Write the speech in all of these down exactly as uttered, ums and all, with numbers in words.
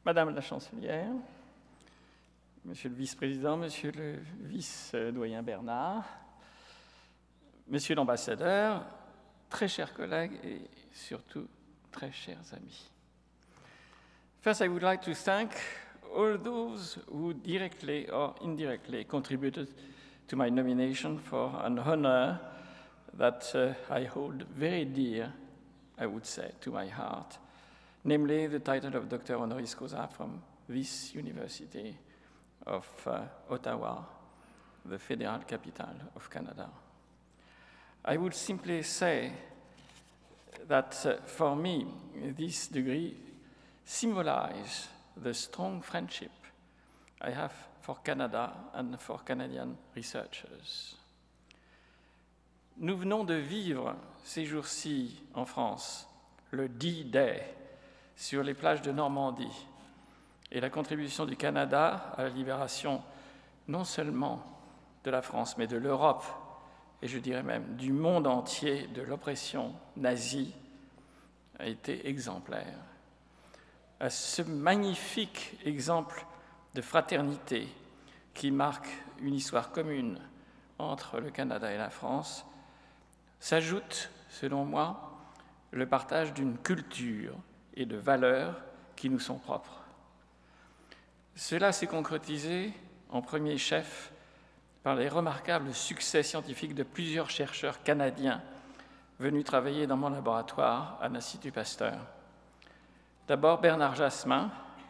Madame la chancelière, Monsieur le vice-président, Monsieur le vice-doyen Bernard, Monsieur l'ambassadeur, très chers collègues et surtout très chers amis. First, I would like to thank all those who directly or indirectly contributed to my nomination for an honor that uh, I hold very dear, I would say, to my heart, namely the title of Doctor Honoris Causa from this University of uh, Ottawa, the federal capital of Canada. I would simply say that uh, for me, this degree symbolizes the strong friendship I have for Canada and for Canadian researchers. Nous venons de vivre ces jours-ci en France le D-Day sur les plages de Normandie et la contribution du Canada à la libération non seulement de la France, mais de l'Europe et je dirais même du monde entier de l'oppression nazie a été exemplaire. À ce magnifique exemple de fraternité qui marque une histoire commune entre le Canada et la France, s'ajoute, selon moi, le partage d'une culture et de valeurs qui nous sont propres. Cela s'est concrétisé en premier chef par les remarquables succès scientifiques de plusieurs chercheurs canadiens venus travailler dans mon laboratoire à l'Institut Pasteur. D'abord Bernard Jasmin,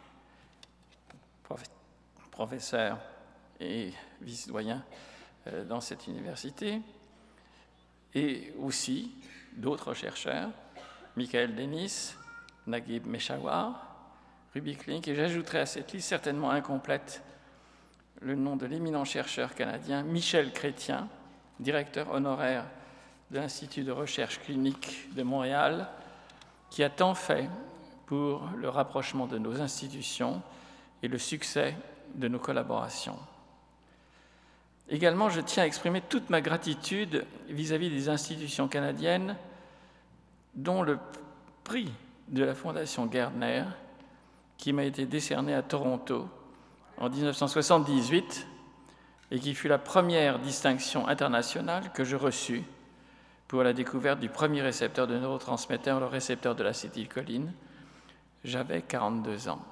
professeur et vice-doyen dans cette université, et aussi d'autres chercheurs, Michael Dennis, Naguib Meshawar, Ruby Klink, et j'ajouterai à cette liste certainement incomplète le nom de l'éminent chercheur canadien Michel Chrétien, directeur honoraire de l'Institut de recherche clinique de Montréal, qui a tant fait pour le rapprochement de nos institutions et le succès de nos collaborations. Également, je tiens à exprimer toute ma gratitude vis-à-vis des institutions canadiennes dont le prix de la Fondation Gairdner, qui m'a été décerné à Toronto en mille neuf cent soixante-dix-huit et qui fut la première distinction internationale que je reçus pour la découverte du premier récepteur de neurotransmetteurs, le récepteur de l'acétylcholine. J'avais quarante-deux ans.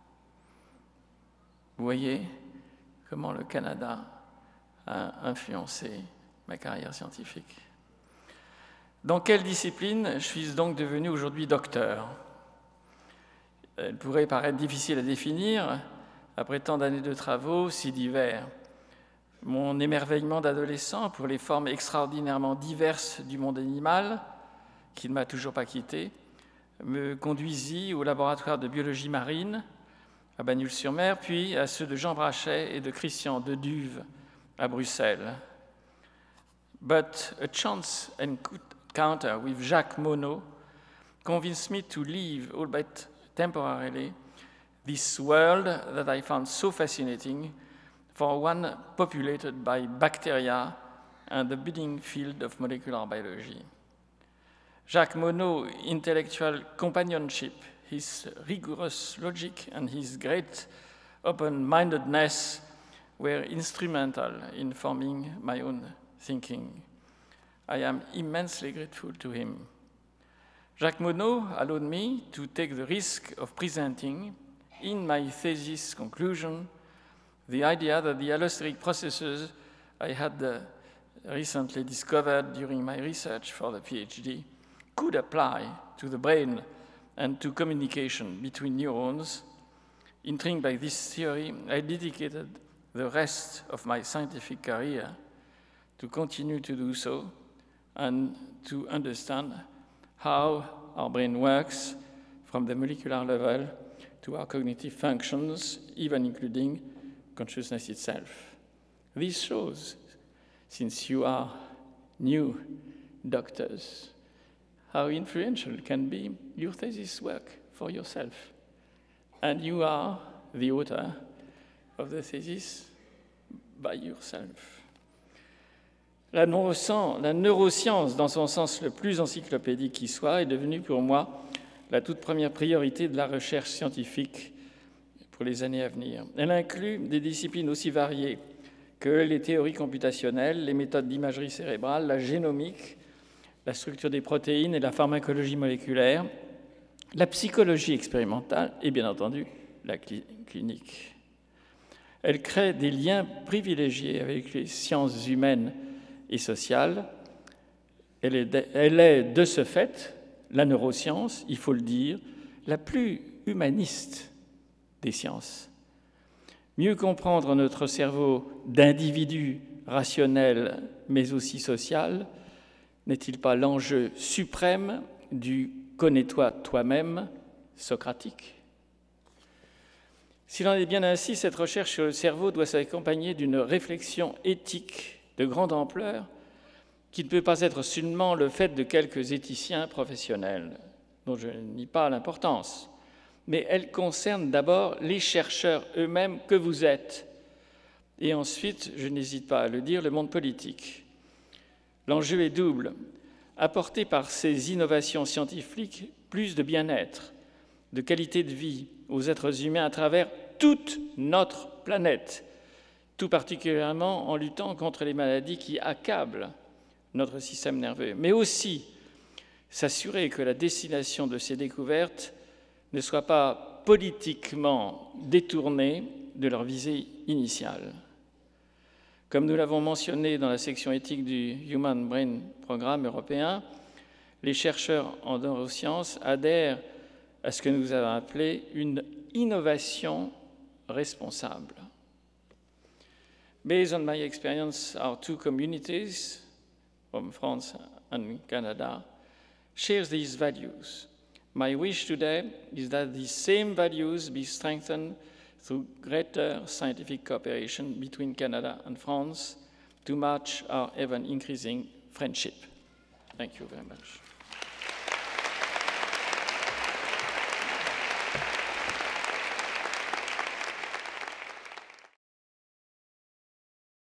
Vous voyez comment le Canada a influencé ma carrière scientifique. Dans quelle discipline je suis donc devenu aujourd'hui docteur? Elle pourrait paraître difficile à définir après tant d'années de travaux si divers. Mon émerveillement d'adolescent pour les formes extraordinairement diverses du monde animal, qui ne m'a toujours pas quitté, me conduisit au laboratoire de biologie marine à Bagnols-sur-Mer, puis à ceux de Jean Brachet et de Christian Deduve à Bruxelles. But a chance encounter with Jacques Monod convinced me to leave, albeit temporarily, this world that I found so fascinating for one populated by bacteria and the budding field of molecular biology. Jacques Monod's intellectual companionship, his rigorous logic and his great open-mindedness were instrumental in forming my own thinking. I am immensely grateful to him. Jacques Monod allowed me to take the risk of presenting in my thesis conclusion the idea that the allosteric processes I had uh, recently discovered during my research for the PhD could apply to the brain and to communication between neurons. Intrigued by this theory, I dedicated the rest of my scientific career to continue to do so and to understand how our brain works from the molecular level to our cognitive functions, even including consciousness itself. This shows, since you are new doctors, how influential can be your thesis work for yourself. And you are the author of the thesis by yourself. La neuroscience, la neuroscience, dans son sens le plus encyclopédique qui soit, est devenue pour moi la toute première priorité de la recherche scientifique pour les années à venir. Elle inclut des disciplines aussi variées que les théories computationnelles, les méthodes d'imagerie cérébrale, la génomique, la structure des protéines et la pharmacologie moléculaire, la psychologie expérimentale et bien entendu la clinique. Elle crée des liens privilégiés avec les sciences humaines et sociales. Elle est de, elle est de ce fait la neuroscience, il faut le dire, la plus humaniste des sciences. Mieux comprendre notre cerveau d'individu rationnel mais aussi social n'est-il pas l'enjeu suprême du « connais-toi toi-même » socratique? S'il en est bien ainsi, cette recherche sur le cerveau doit s'accompagner d'une réflexion éthique de grande ampleur qui ne peut pas être seulement le fait de quelques éthiciens professionnels, dont je ne nie pas l'importance, mais elle concerne d'abord les chercheurs eux-mêmes que vous êtes, et ensuite, je n'hésite pas à le dire, le monde politique. L'enjeu est double. Apporter par ces innovations scientifiques plus de bien-être, de qualité de vie aux êtres humains à travers toute notre planète, tout particulièrement en luttant contre les maladies qui accablent notre système nerveux, mais aussi s'assurer que la destination de ces découvertes ne soit pas politiquement détournée de leur visée initiale. Comme nous l'avons mentionné dans la section éthique du Human Brain Programme européen, les chercheurs en neurosciences adhèrent à ce que nous avons appelé une innovation responsable. Based on my experience, our two communities, from France and Canada, share these values. My wish today is that these same values be strengthened through greater scientific cooperation between Canada and France to match our ever-increasing friendship. Thank you very much.